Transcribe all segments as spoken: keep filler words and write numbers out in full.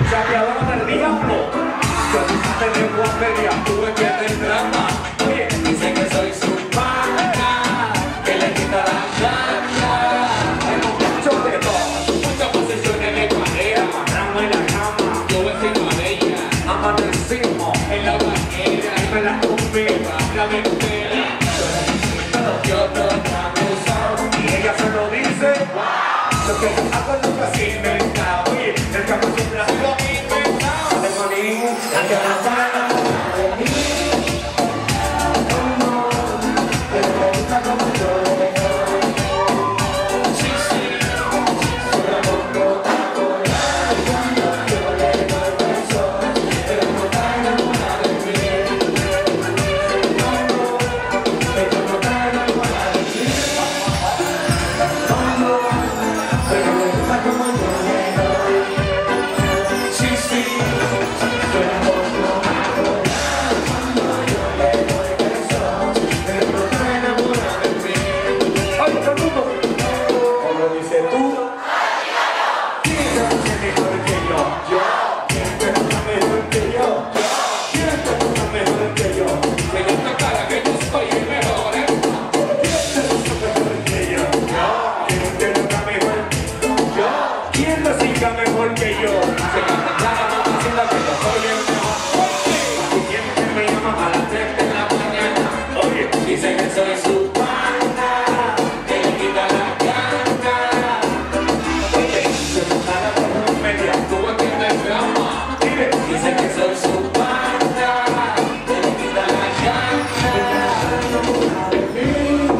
Chapeadora del diablo. Yo te dejo a media, tuve que te drama. Oye, dicen que soy su pana, que le quita la gana. Tengo mucho de todo, muchas posiciones de manera. Amarramos en la cama, yo vecino a ella. Amanecimos en la bañera y me la comí, la mentira. Pero yo no la abusado y ella se lo dice. Lo que yo hago nunca se inventa. Oye, el campo siempre ha sido inventado. De morir, la que la sana de mí. No, pero me gusta como yo. Sí, sí, solo pongo taco. Cuando yo le doy el beso, pero no está enamorada de mí. No, pero no está enamorada de mí. No, pero me gusta como yo le doy. Sí, sí, suena un poco acorda cuando yo le doy besos, pero no está enamorada de mí. ¡Ay, todo el mundo! Como dices tú, ¿quién te gusta mejor que yo? Yo. ¿Quién te gusta mejor que yo? Yo. ¿Quién te gusta mejor que yo? Tengo esta cara que yo soy el mejor, ¿eh? ¿Quién te gusta mejor que yo? Yo. ¿Quién te gusta mejor? Yo. ¿Quién te siga mejor que yo? Se canta clara, no diciendo que yo soy el mejor. Y siempre me llaman a las tres de la mañana. Oye, dicen que soy su pana, que le quita la gana. Oye, se me caga por una media, tuve que te drama. Dile, dicen que soy su pana, que le quita la gana. De mí,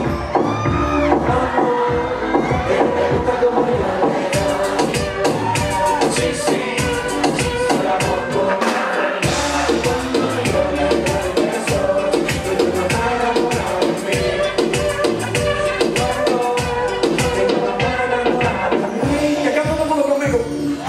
amor, pero me gusta como yo le doy. Sí, sí, solo pongo taco. Cuando yo le doy besos, pero no está enamorada de mí. Cuando pero no está enamorada de mí. Que acá todo el mundo conmigo.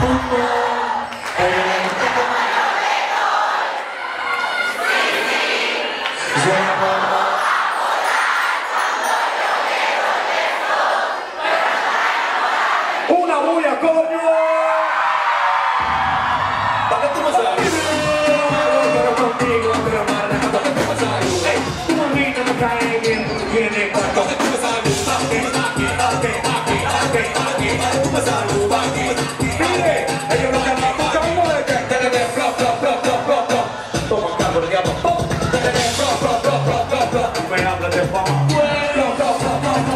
Una bulla, coño. ¿Para qué tú me sabes? Pero contigo, pero mal. ¿Para qué tú me sabes? Ey, tu mamita me cae bien, tú tienes cuarto. ¿Para qué tú me sabes? ¿Para qué? ¿Para qué? ¿Para qué? ¿Para qué? ¿Para qué? ¿Para qué? ¿Para qué tú me sabes? ¿Para qué? Mire, ellos lo llaman camino de que te le den flop, flop, flop, flop, flop, flop. Toma carro, el diablo, pop. Te le den flop, flop, flop, flop, flop, flop. Me hablas de fama. Flop, flop, flop, flop, flop.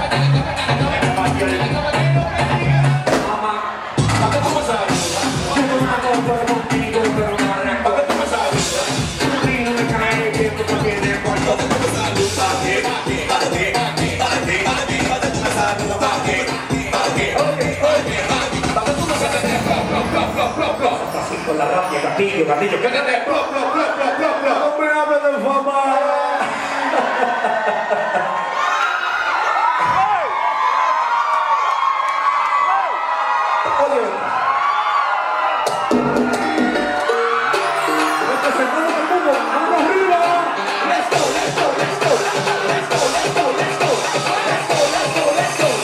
Mamá, ¿para qué tú me sabes? Yo no me acuerdo contigo, pero mal. ¿Para qué tú me sabes? Tu mamita me cae bien, tú tienes cuarto. ¿Para qué tú me sabes? ¿Para qué? ¿Para qué? ¿Para qué? ¿Para qué? ¿Para qué? ¿Para qué? ¿Para qué tú me sabes? ¿Para qué? ¿Para qué? Oye, oye, ¿para qué tú me sabes? Flop, flop, flop, flop, flop, flop. Así con la rabia, gatillo, gatillo. ¿Qué te haces? Flop, flop, flop, flop, flop, flop. No me hables de fama. Oye, este segundo del mundo, vamos arriba. Let's go, let's go, let's go, let's go, let's go, let's go, let's go, let's go, let's go, let's go.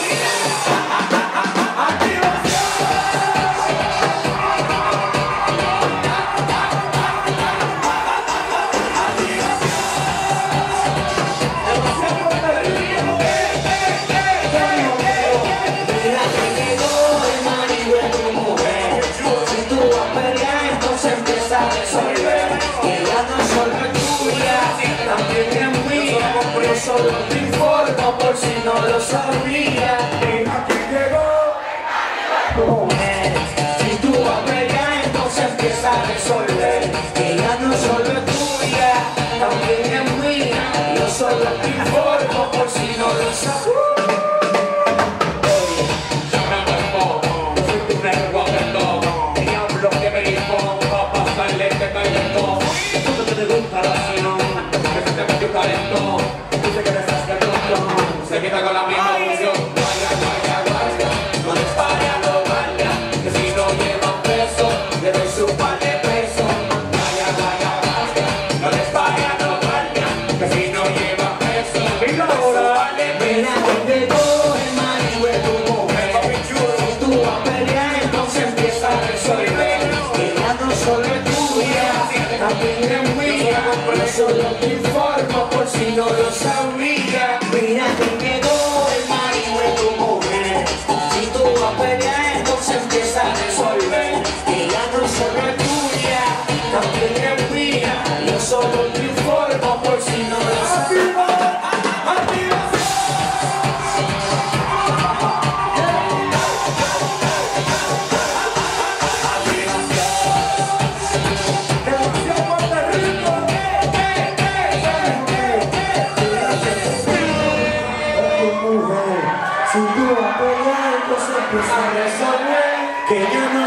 Solo te informo por si no lo sabía. Mira quién llegó. Mujer, si tú vas a pelear, entonces empieza a resolver. Que ella no solo es tuya, también es mía. Yo solo te informo por si no lo sabía. Diablo que me impongo pa' pasarle este calentón. Tú te preguntas la acción, que se te metió calentón. Se quita con la misma función. solo es tuya, también es mía. Yo solo te informo por si no lo sabía. Mira que llegó el marido de tu mujer. Si tú vas a pelear, entonces empieza a resolver. Ella no solo es tuya, también es mía. Yo solo te informo por si no lo sabía. Si tú vas a pelear, entonces empieza a resolver que ya no